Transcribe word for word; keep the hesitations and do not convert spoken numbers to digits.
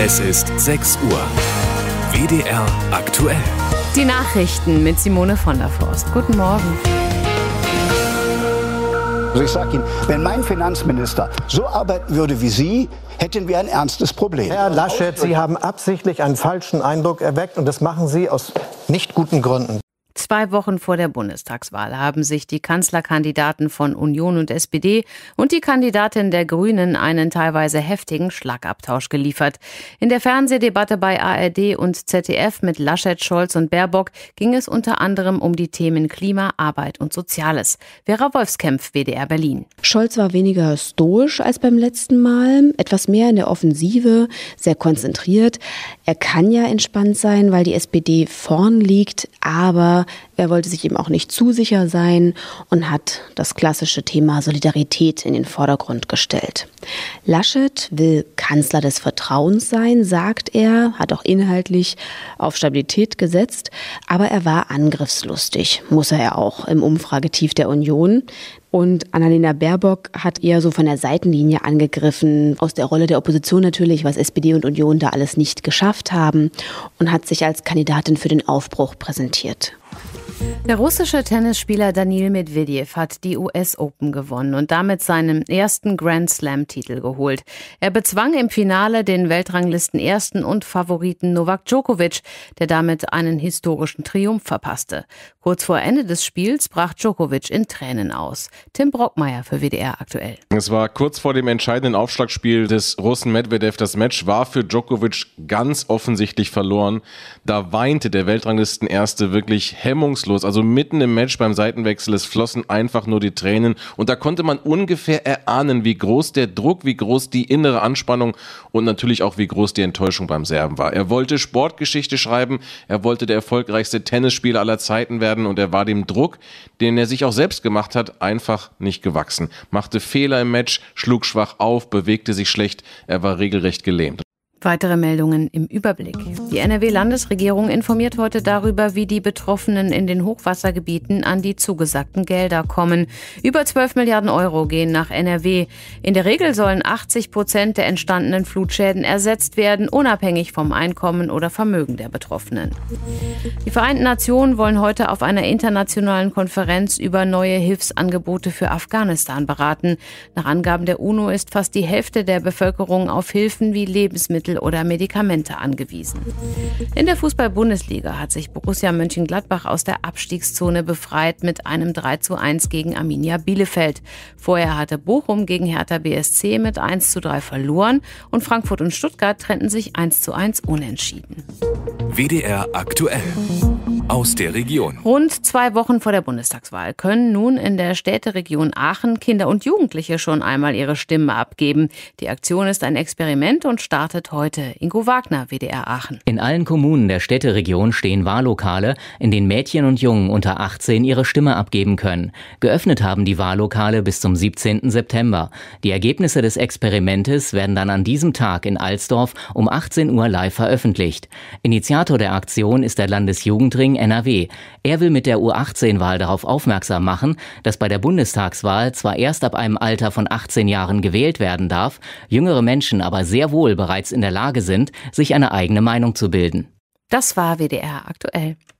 Es ist sechs Uhr. W D R aktuell. Die Nachrichten mit Simone von der Forst. Guten Morgen. Also ich sage Ihnen, wenn mein Finanzminister so arbeiten würde wie Sie, hätten wir ein ernstes Problem. Herr Laschet, Sie haben absichtlich einen falschen Eindruck erweckt und das machen Sie aus nicht guten Gründen. Zwei Wochen vor der Bundestagswahl haben sich die Kanzlerkandidaten von Union und S P D und die Kandidatin der Grünen einen teilweise heftigen Schlagabtausch geliefert. In der Fernsehdebatte bei A R D und Z D F mit Laschet, Scholz und Baerbock ging es unter anderem um die Themen Klima, Arbeit und Soziales. Vera Wolfskämpf, W D R Berlin. Scholz war weniger stoisch als beim letzten Mal, etwas mehr in der Offensive, sehr konzentriert. Er kann ja entspannt sein, weil die S P D vorn liegt, aber er wollte sich eben auch nicht zu sicher sein und hat das klassische Thema Solidarität in den Vordergrund gestellt. Laschet will Kanzler des Vertrauens sein, sagt er, hat auch inhaltlich auf Stabilität gesetzt, aber er war angriffslustig, muss er ja auch im Umfragetief der Union. Und Annalena Baerbock hat eher so von der Seitenlinie angegriffen, aus der Rolle der Opposition natürlich, was S P D und Union da alles nicht geschafft haben, und hat sich als Kandidatin für den Aufbruch präsentiert. Der russische Tennisspieler Daniil Medvedev hat die U S Open gewonnen und damit seinen ersten Grand-Slam-Titel geholt. Er bezwang im Finale den Weltranglisten-Ersten und Favoriten Novak Djokovic, der damit einen historischen Triumph verpasste. Kurz vor Ende des Spiels brach Djokovic in Tränen aus. Tim Brockmeier für W D R aktuell. Es war kurz vor dem entscheidenden Aufschlagspiel des Russen Medvedev. Das Match war für Djokovic ganz offensichtlich verloren. Da weinte der Weltranglisten-Erste wirklich hemmungslos. Also mitten im Match beim Seitenwechsel, es flossen einfach nur die Tränen. Und da konnte man ungefähr erahnen, wie groß der Druck, wie groß die innere Anspannung und natürlich auch wie groß die Enttäuschung beim Serben war. Er wollte Sportgeschichte schreiben, er wollte der erfolgreichste Tennisspieler aller Zeiten werden und er war dem Druck, den er sich auch selbst gemacht hat, einfach nicht gewachsen. Machte Fehler im Match, schlug schwach auf, bewegte sich schlecht, er war regelrecht gelähmt. Weitere Meldungen im Überblick. Die N R W-Landesregierung informiert heute darüber, wie die Betroffenen in den Hochwassergebieten an die zugesagten Gelder kommen. Über zwölf Milliarden Euro gehen nach N R W. In der Regel sollen achtzig Prozent der entstandenen Flutschäden ersetzt werden, unabhängig vom Einkommen oder Vermögen der Betroffenen. Die Vereinten Nationen wollen heute auf einer internationalen Konferenz über neue Hilfsangebote für Afghanistan beraten. Nach Angaben der UNO ist fast die Hälfte der Bevölkerung auf Hilfen wie Lebensmittel oder Medikamente angewiesen. In der Fußball-Bundesliga hat sich Borussia Mönchengladbach aus der Abstiegszone befreit mit einem drei zu eins gegen Arminia Bielefeld. Vorher hatte Bochum gegen Hertha B S C mit eins zu drei verloren und Frankfurt und Stuttgart trennten sich eins zu eins unentschieden. W D R aktuell. Aus der Region. Rund zwei Wochen vor der Bundestagswahl können nun in der Städteregion Aachen Kinder und Jugendliche schon einmal ihre Stimme abgeben. Die Aktion ist ein Experiment und startet heute. Ingo Wagner, W D R Aachen. In allen Kommunen der Städteregion stehen Wahllokale, in denen Mädchen und Jungen unter achtzehn ihre Stimme abgeben können. Geöffnet haben die Wahllokale bis zum siebzehnten September. Die Ergebnisse des Experimentes werden dann an diesem Tag in Alsdorf um achtzehn Uhr live veröffentlicht. Initiator der Aktion ist der Landesjugendring N R W. Er will mit der U achtzehn Wahl darauf aufmerksam machen, dass bei der Bundestagswahl zwar erst ab einem Alter von achtzehn Jahren gewählt werden darf, jüngere Menschen aber sehr wohl bereits in der Lage sind, sich eine eigene Meinung zu bilden. Das war W D R aktuell.